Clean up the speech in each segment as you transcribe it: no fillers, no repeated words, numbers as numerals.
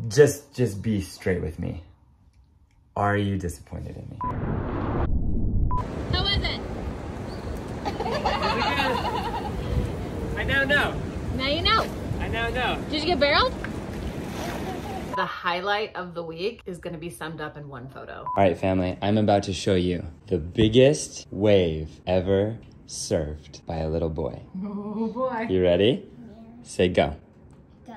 Just be straight with me. Are you disappointed in me? How was it? I now know. Now you know. I now know. Did you get barreled? The highlight of the week is going to be summed up in one photo. All right, family, I'm about to show you the biggest wave ever surfed by a little boy. Oh boy. You ready? Say go. Go.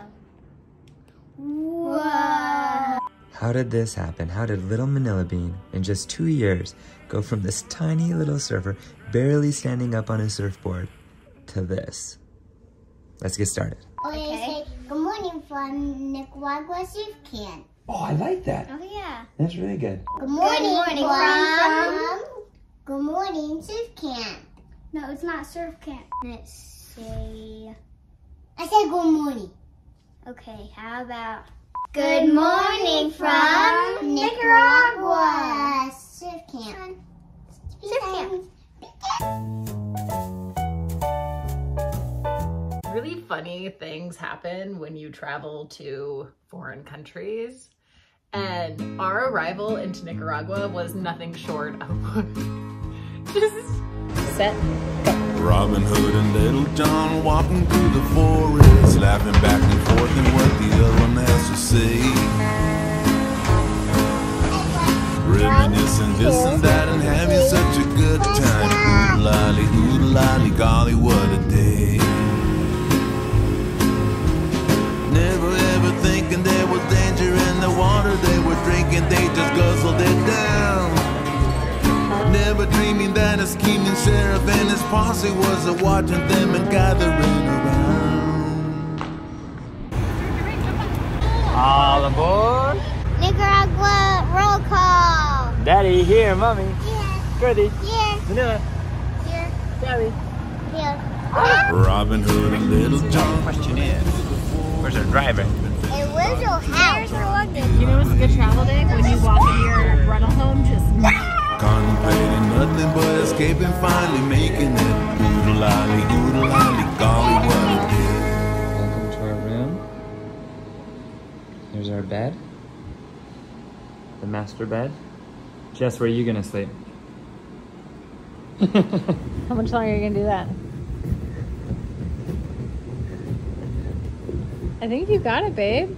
Whoa. How did this happen? How did little Manila Bean, in just 2 years, go from this tiny little surfer, barely standing up on a surfboard, to this? Let's get started. Okay. Say good morning from Nicaragua Surf Camp. Oh, I like that. Oh yeah. That's really good. Good morning, from Good morning Surf Camp. No, it's not Surf Camp. Let's say. I said good morning. Okay, how about good morning from Nicaragua Surf Camp. Surf Camp. Really funny things happen when you travel to foreign countries. And our arrival into Nicaragua was nothing short of just set. Robin Hood and Little John walking through the forest, laughing back and forth and what the other one has to say. Reminiscing this and that and having such a good time. Oodle-lolly, golly, what a day. Never ever thinking there was danger in the water they were drinking, they just guzzled it down. Never dreaming that a scheming sheriff and his posse was watching them and gathering around. All aboard. Nicaragua roll call. Daddy, here, mommy. Here. Gertie. Here. Manila. Here. Daddy. Here. Robin Hood and Little John. Question is, where's our driver? And where's your house? You know what's a good travel day? When you walk into your rental home, just Contemplating nothing but escaping, finally making it. Oodle-lolly, golly, what a day. Welcome to our room. Here's our bed. The master bed. Jess, where are you gonna sleep? how much longer are you gonna do that? I think you got it, babe.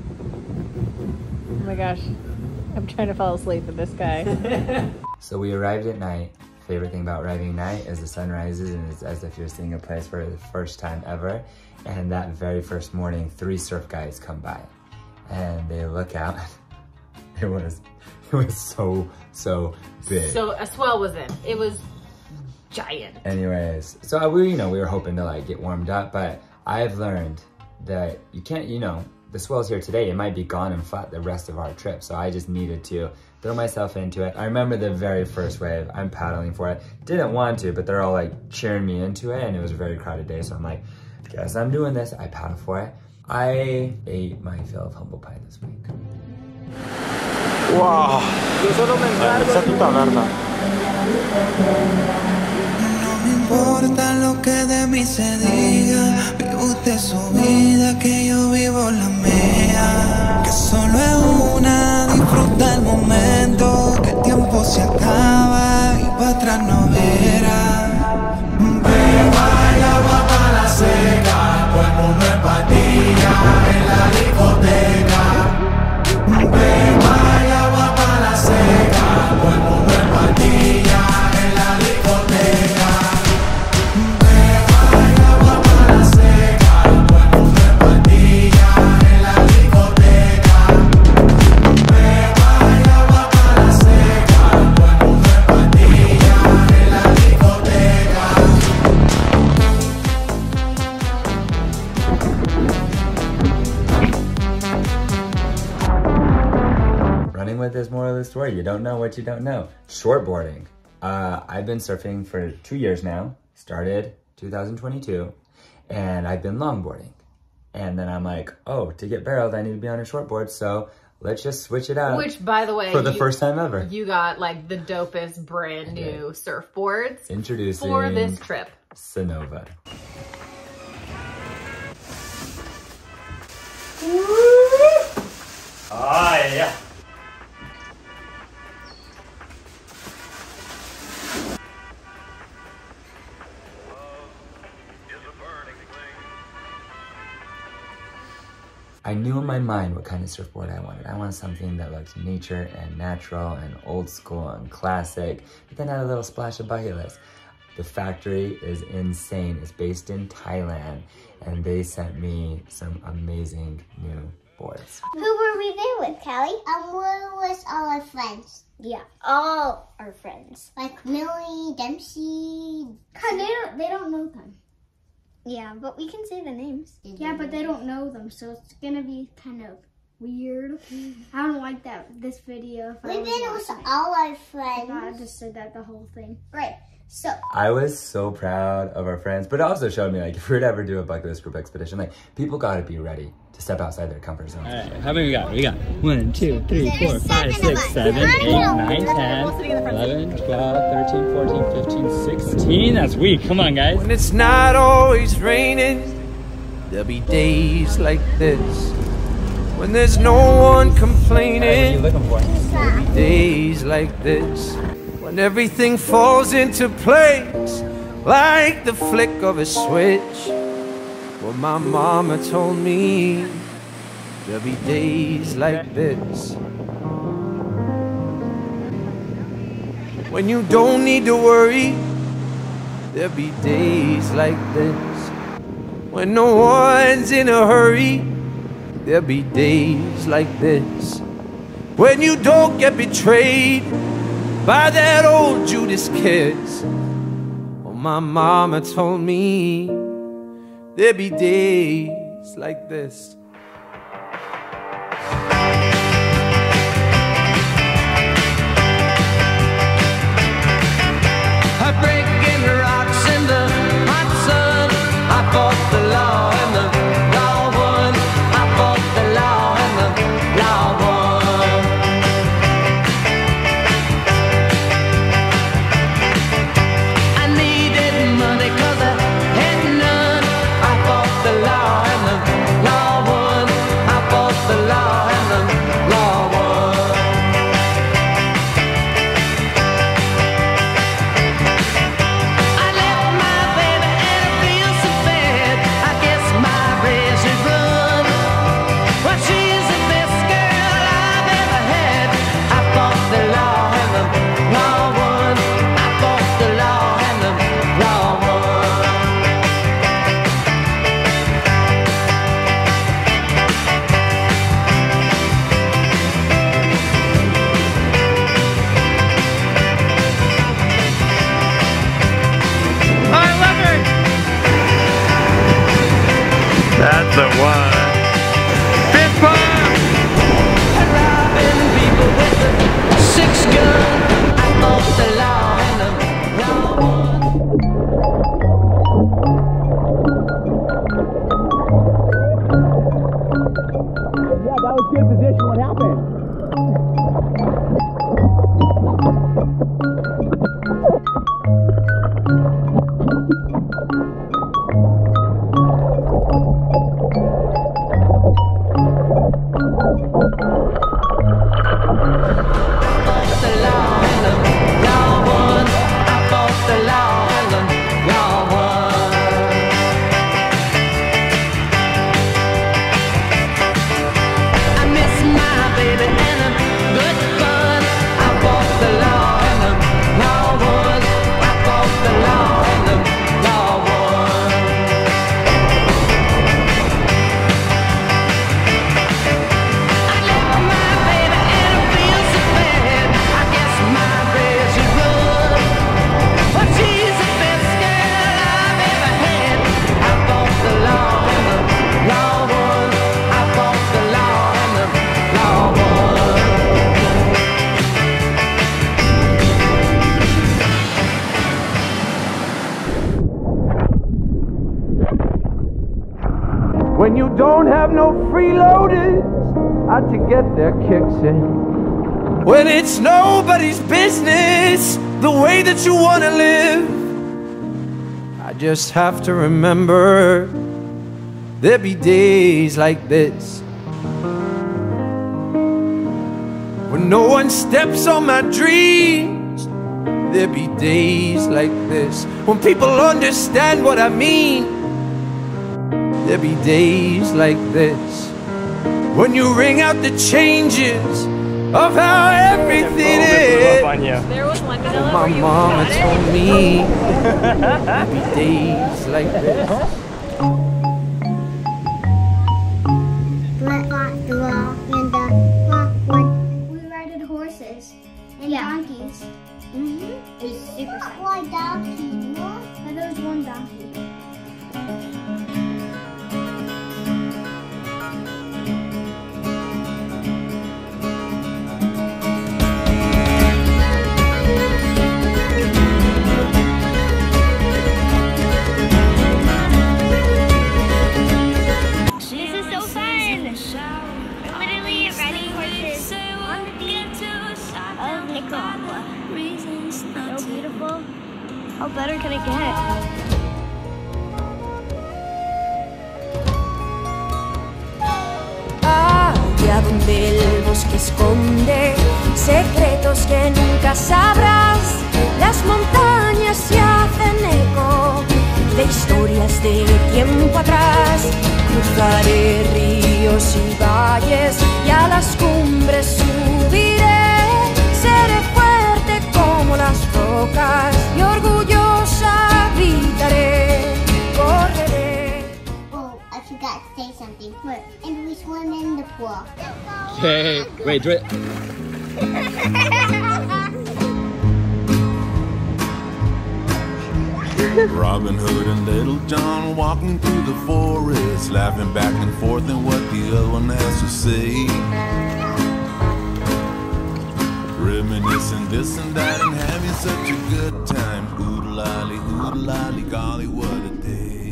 Oh my gosh. I'm trying to fall asleep with this guy. So we arrived at night. Favorite thing about arriving at night is the sun rises and it's as if you're seeing a place for the first time ever. And that very first morning, 3 surf guys come by and they look out. It was so big. So a swell was in. It was giant. Anyways, so we were hoping to like get warmed up, but I've learned that you can't, the swell's here today, it might be gone and flat the rest of our trip. So I just needed to throw myself into it. I remember the very first wave, I'm paddling for it. Didn't want to, but they're all like cheering me into it and it was a very crowded day. So I'm like, guess I'm doing this. I paddle for it. I ate my fill of humble pie this week. Wow. Empezá tú a hablar, ¿no? No me importa lo que de mí se diga, vive usted su vida, que yo vivo la mía. Que solo es una, disfruta el momento, que el tiempo se acaba y para atrás no verá. Beba y agua para la seca, todo el mundo en patilla en la discoteca. Beba y agua para la seca, todo el mundo en patilla en la discoteca. Beba y agua para la seca, todo el mundo en patilla en la discoteca. Beba y agua para la seca, todo el mundo en patilla en la discoteca. Running with this moral of the story, you don't know what you don't know. Shortboarding. I've been surfing for 2 years now, started 2022, and I've been longboarding. And then I'm like, oh, to get barreled, I need to be on a shortboard, so let's just switch it out. Which, by the way, for the first time ever. You got like the dopest brand new surfboards Introducing for this trip. Sonova. Ah, yeah. I knew in my mind what kind of surfboard I wanted. I wanted something that looked nature and natural and old school and classic, but then had a little splash of bucket list. The factory is insane. It's based in Thailand, and they sent me some amazing new boards. Who were we there with, Callie? We were with all our friends. Yeah, all our friends. Like Millie, Dempsey. They don't know them. Yeah, but we can say the names. Yeah, but they don't know them, so it's gonna be kind of weird. I don't like that. This video. We've been with all our friends. I just said that the whole thing. Right. So I was so proud of our friends, but it also showed me, like, if we were to ever do a bucket list group expedition, like, people gotta be ready to step outside their comfort zone. All right, how many we got? We got 1, 2, 3, 4, 5, 6, 7, 8, 9, 10, 11, 12, 13, 14, 15, 16. That's weak. Come on, guys. When it's not always raining, there'll be days like this. When there's no one complaining, there'll be days like this. When everything falls into place like the flick of a switch. Well, my mama told me there'll be days like this. When you don't need to worry, there'll be days like this. When no one's in a hurry, there'll be days like this. When you don't get betrayed by that old Judas kiss. Oh, my mama told me there'd be days like this. Breaking rocks in the hot sun. I fought the law and the law won. I fought the law and the law won. I needed money 'cause I had none. I fought the law and the law won. I fought the law and the law won. That's the one. Fist pump! Robbing people with a 6-gun. I fought the law and the law won. Yeah, that was good position. What happened? When you don't have no freeloaders out to get their kicks in. When it's nobody's business the way that you want to live. I just have to remember there'll be days like this. when no one steps on my dreams. There be days like this when people understand what I mean. There be days like this when you ring out the changes of how everything is. There was one vanilla My where you mama got it. told me there be days like this. We ride horses and donkeys. It was super fun. Why donkey? No? But there was one donkey. This is so fun! Literally riding horses on the beach of Nicaragua. So beautiful. How better can it get? Allá donde el bosque esconde secretos que nunca sabrás, las montañas se hacen eco de historias de tiempo atrás. Cruzaré ríos y valles y a las cumbres subiré. Seré fuerte como las rocas y orgullosa gritaré, correré. Oh, I forgot to say something. What? And we swim in the pool. Okay, wait, do it. Robin Hood and Little John walking through the forest, laughing back and forth at what the other one has to say. Reminiscing this and that and having such a good time. Oodle-lolly, golly, what a day.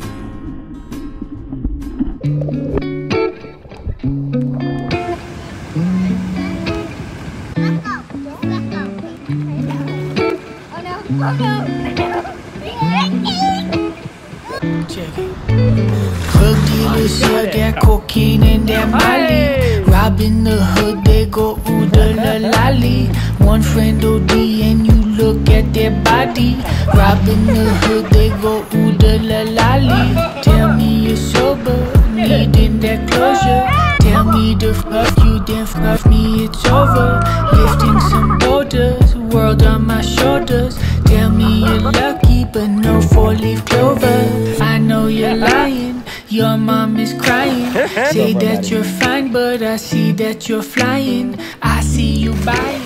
Drug dealers sell that cocaine and that Molly. Robbing the hood, they go ooh da la lolly. One friend OD and you look at their body. Robbing the hood, they go ooh da la lolly. Tell me you're sober, needing that closure. Tell me to fuck you, then fuck me, it's over. Lifting some boulders, world on my shoulders. Tell me you're lucky, but no four-leaf clover. I know you're lying, your mom is crying. Say that you're fine, but I see that you're flying. I see you buying.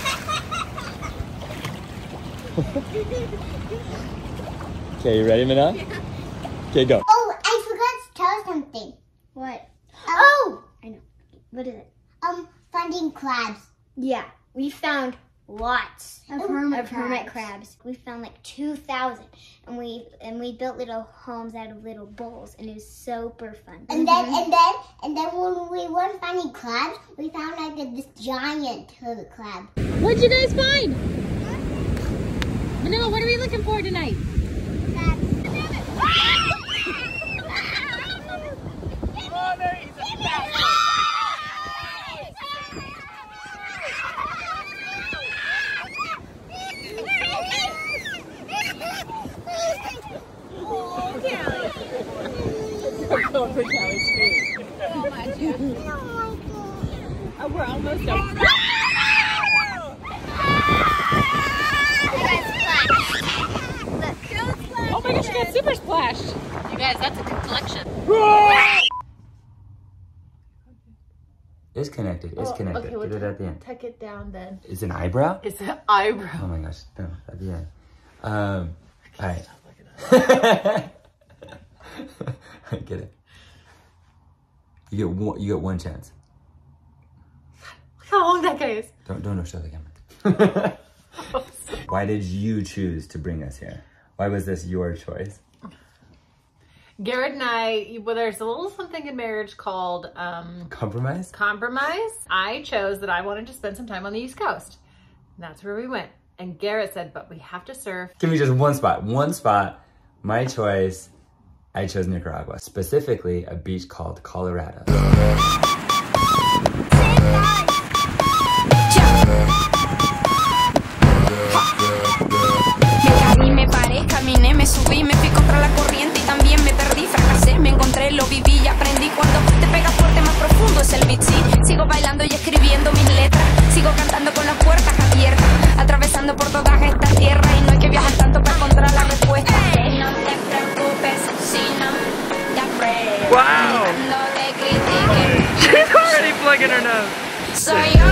Okay, you ready, Mina? Okay, go. Oh, I forgot to tell something. What? Oh! I know. What is it? Finding crabs. Yeah, we found lots Of of hermit hermit crabs. crabs. We found like 2,000, and we built little homes out of little bowls, and it was super fun. And then when we weren't finding crabs, we found like this giant hermit crab. What'd you guys find? Manila, what are we looking for tonight? Going for Callie's face. Oh, we're almost done. Oh my gosh, she got super splashed. You guys, that's a good collection. It's connected. It's connected. Okay, well, Get it at the end. tuck it down then. It's an eyebrow? It's an eyebrow. Oh my gosh. No, at the end. All right. I get it. You get one chance. Look how long that guy is. Don't show the camera. Why did you choose to bring us here? Why was this your choice? Garrett and I, well, there's a little something in marriage called Compromise? compromise. I chose that I wanted to spend some time on the East Coast. And that's where we went. And Garrett said, but we have to surf. Give me just one spot. One spot. My choice. I chose Nicaragua. Specifically, a beach called Colorado. Me caí, me paré, caminé, me subí, me fui contra la corriente y también me perdí, fracasé, me encontré, lo viví y aprendí. Cuando te pegas fuerte, más profundo es el beat, sí. Sigo bailando y escribiendo mis letras, sigo cantando con las puertas abiertas, atravesando por todas estas tierras y no hay que viajar tanto para encontrar la respuesta. No te preocupes si no te apruebas. Wow. No te critiquen. She's already plugging her nose. Soy yo.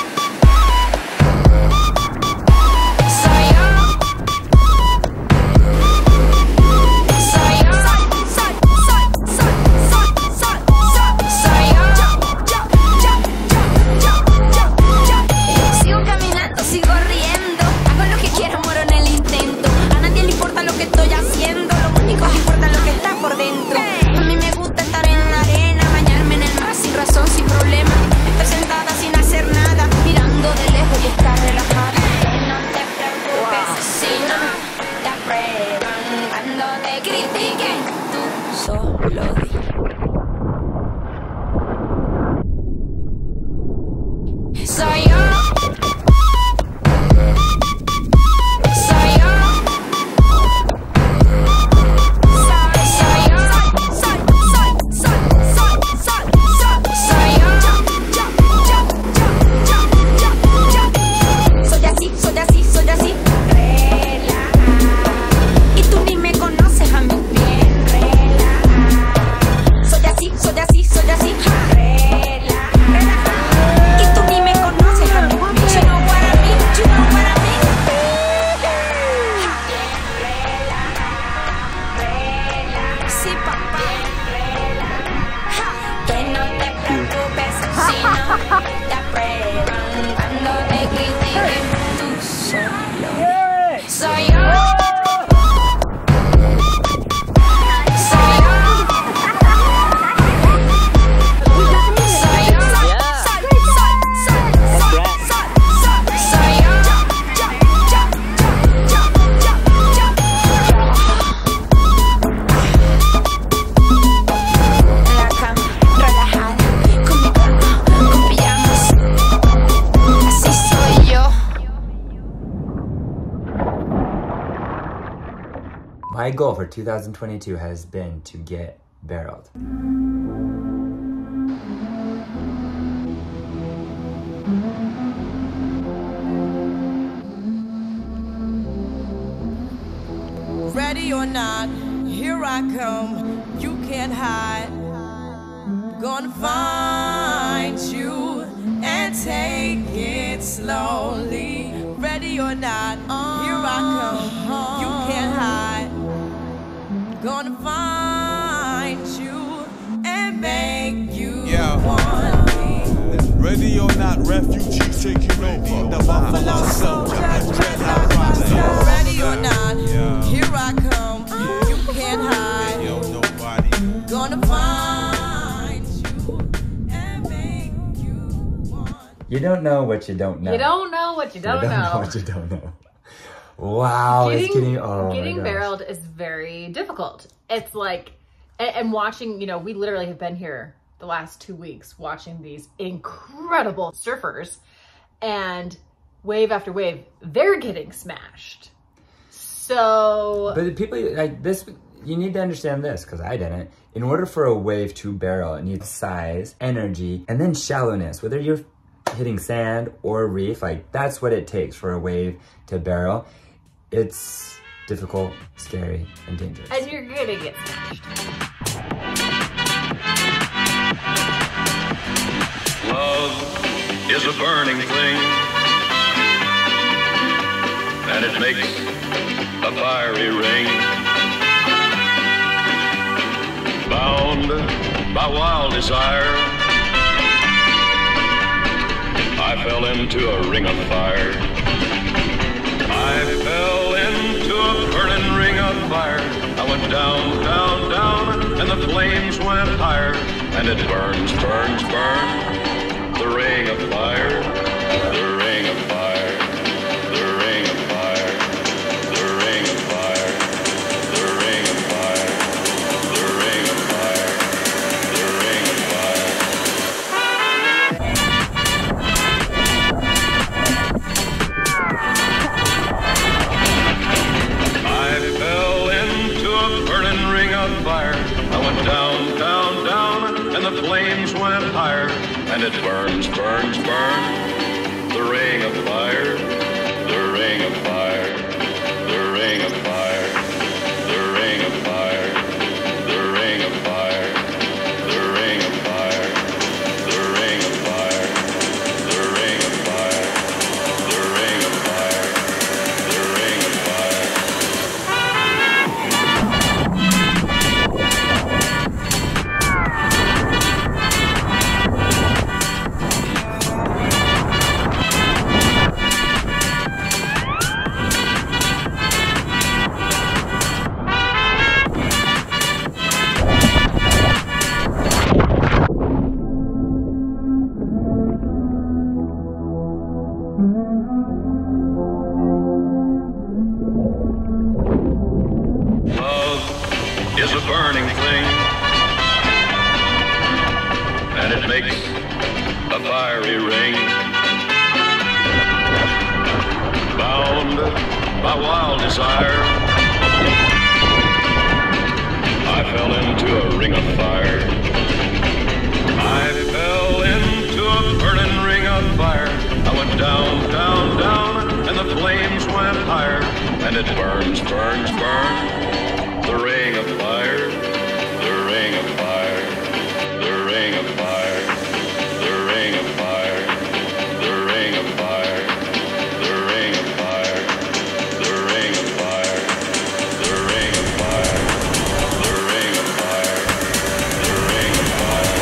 My goal for 2022 has been to get barreled. Ready or not, here I come, you can't hide. Gonna find you and take it slowly. Ready or not, here I come, you can't hide. Gonna find you and make you want me. Ready or not, refugees taking over. The Buffalo Soldier, ready or not, here I come, you can't hide. Gonna find you and make you want. You don't know what you don't know. You don't know what you don't know. What you don't know. Wow, getting barreled is very difficult. It's like, and watching, you know, we literally have been here the last 2 weeks watching these incredible surfers, and wave after wave, they're getting smashed. So, but people like this, you need to understand this, because I didn't. In order for a wave to barrel, it needs size, energy, and then shallowness. Whether you're hitting sand or reef, like that's what it takes for a wave to barrel. It's difficult, scary, and dangerous. And you're gonna get smashed. Love is a burning thing, and it makes a fiery ring. Bound by wild desire, I fell into a ring of fire. I fell into a burning ring of fire. I went down, down, down, and the flames went higher. And it burns, burns, burns, the ring of fire, the ring of fire, the ring of fire, the ring of fire, the ring of fire, the ring of fire, the ring of fire. fire. I went down, down, down, and the flames went higher. And it burns, burns, burns, the ring of fire, the ring of fire, the ring of fire, the ring of fire, the ring of fire, the ring of fire, the ring of fire, the ring of fire, the ring of fire, the ring of fire. Love is a burning thing, and it makes a fiery ring. Bound by wild desire, I fell into a ring of fire. I fell into a burning ring of fire. I went down, down, down, and the flames went higher. And it burns, burns, burns, the ring of fire, the ring of fire, the ring of fire, the ring of fire, the ring of fire, the ring of fire, the ring of fire, the ring of fire, the ring of fire, the ring of fire.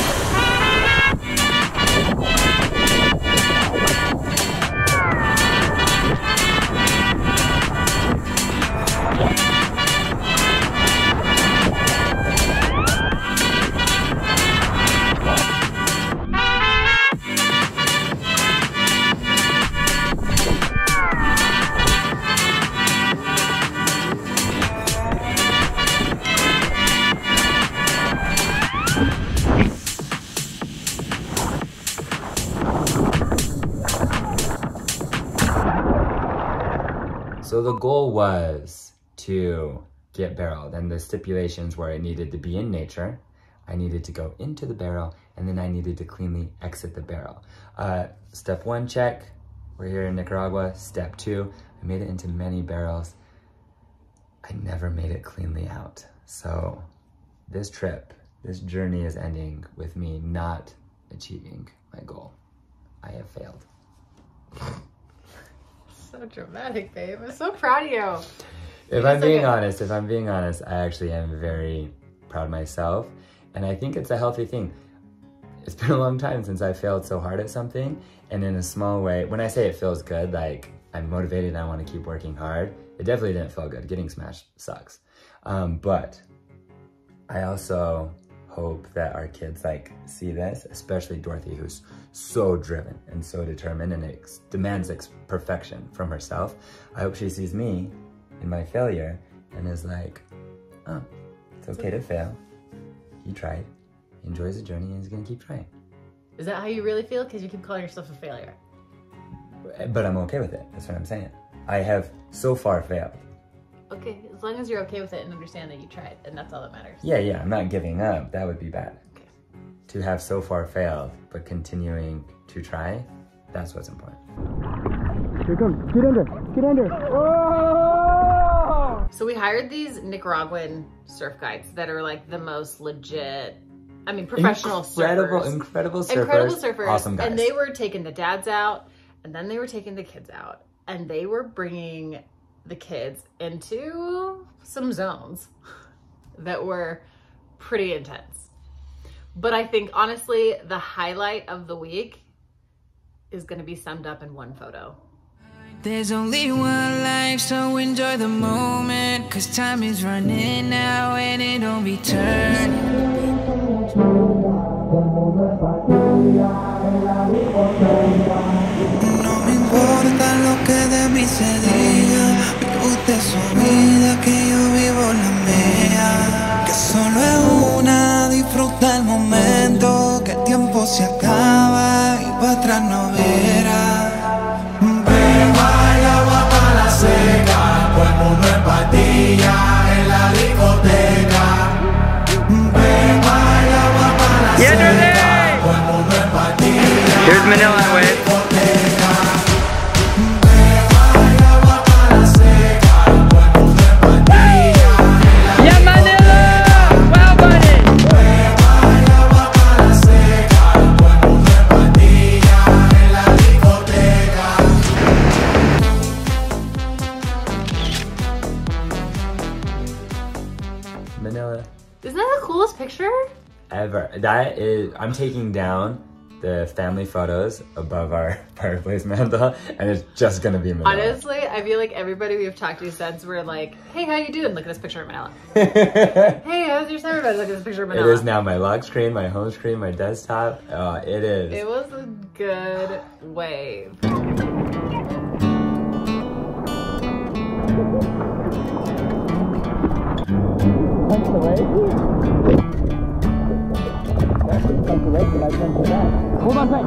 So the goal was to get barreled, and the stipulations were it needed to be in nature, I needed to go into the barrel, and then I needed to cleanly exit the barrel. Step 1, check. We're here in Nicaragua. Step 2, I made it into many barrels. I never made it cleanly out. So this trip, this journey is ending with me not achieving my goal. I have failed. So dramatic, babe. I'm so proud of you. If I'm being honest, I actually am very proud of myself. And I think it's a healthy thing. It's been a long time since I failed so hard at something. And in a small way, when I say it feels good, like I'm motivated and I want to keep working hard, it definitely didn't feel good. Getting smashed sucks. But I also hope that our kids like see this, especially Dorothy, who's so driven and so determined and demands perfection from herself. I hope she sees me in my failure and is like, oh, it's okay to fail. He tried, he enjoys the journey, and he's gonna keep trying. Is that how you really feel? Because you keep calling yourself a failure. But I'm okay with it, that's what I'm saying. I have so far failed. Okay, as long as you're okay with it and understand that you tried, and that's all that matters. Yeah, I'm not giving up. That would be bad. Okay. To have so far failed, but continuing to try, that's what's important. Here it comes. Get under. Get under. Oh! So we hired these Nicaraguan surf guides that are like the most legit, I mean, professional surfers. Incredible surfers. Awesome guys. And they were taking the dads out, and then they were taking the kids out, and they were bringing the kids into some zones that were pretty intense. But I think honestly, the highlight of the week is gonna be summed up in one photo. There's only one life, so enjoy the moment, 'cause time is running out and it don't return. No me importa lo que de mí se diga, vive usted su vida, que yo vivo la mía. Que solo es una, disfruta el momento, que el tiempo se acaba y para atrás no verá. Beba el agua para la seca, todo el mundo en patilla en la discoteca. Isn't that the coolest picture? Ever. That is, I'm taking down the family photos above our fireplace mantle, and it's just gonna be Manila. Honestly, I feel like everybody we've talked to since we're like, hey, how you doing? Look at this picture of Manila. Hey, how's your summer bed? Look at this picture of Manila. It is now my lock screen, my home screen, my desktop. It is. It was a good wave. Hold on tight.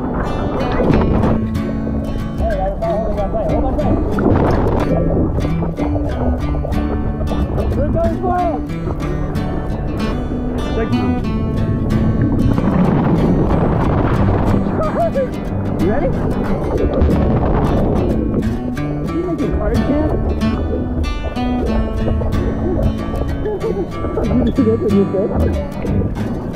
Hey, I was not holding on tight. Hold on tight. We're going forward. You ready? You making hard camp? You do this when you good?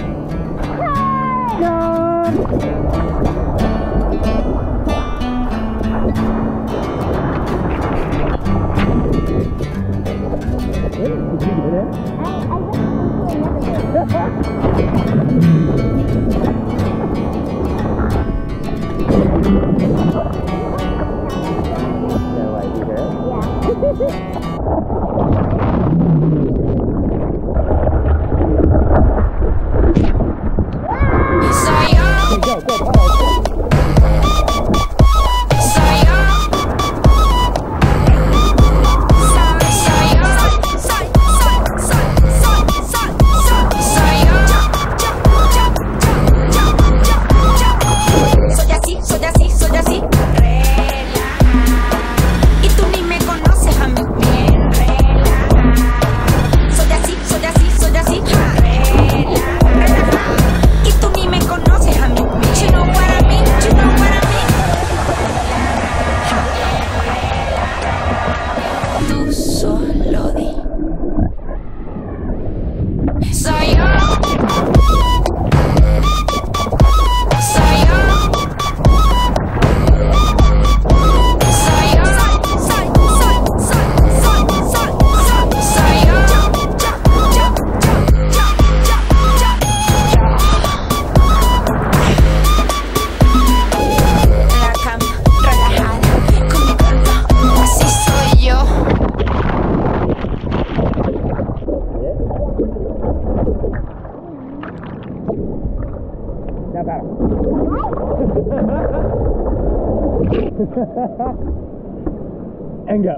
And go.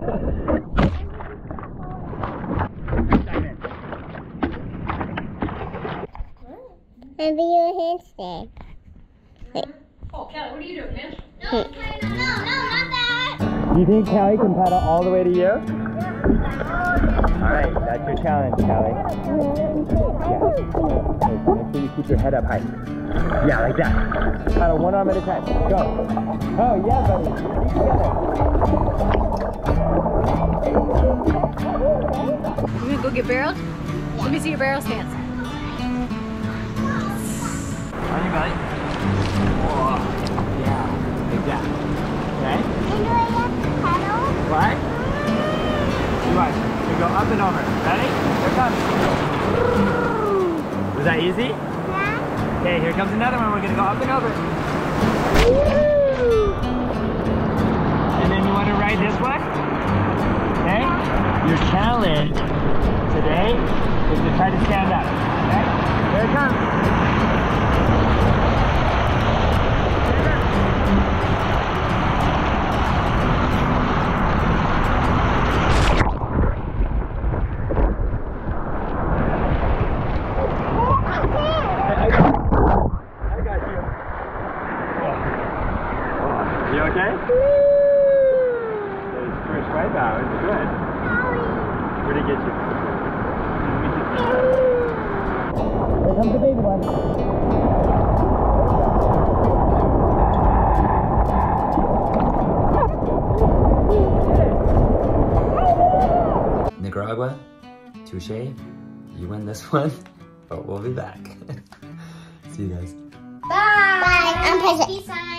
Maybe your handstand. Wait. Oh, Kelly, what are you doing, man? No, not that. Do you think Callie can paddle all the way to you? Alright, that's your challenge, Callie. Yeah. Make sure you keep your head up high. Yeah, like that. Paddle one arm at a time. Go. Oh, yeah, buddy. Keep together. You gonna go get barreled? Let me see your barrel stance. On your belly. Whoa. Yeah, like that. Okay? And do I have to paddle? What? You watch. You go up and over. Ready? Here it comes. Was that easy? Yeah. Okay, here comes another one. We're gonna go up and over. And then you want to ride this one? Okay? Your challenge today is to try to stand up. Okay? Here it comes. You okay? Those first wipeout is good. Where'd it get you? Here comes the baby one. Nicaragua, touche. You win this one, but we'll be back. See you guys. Bye. I'm Peasant.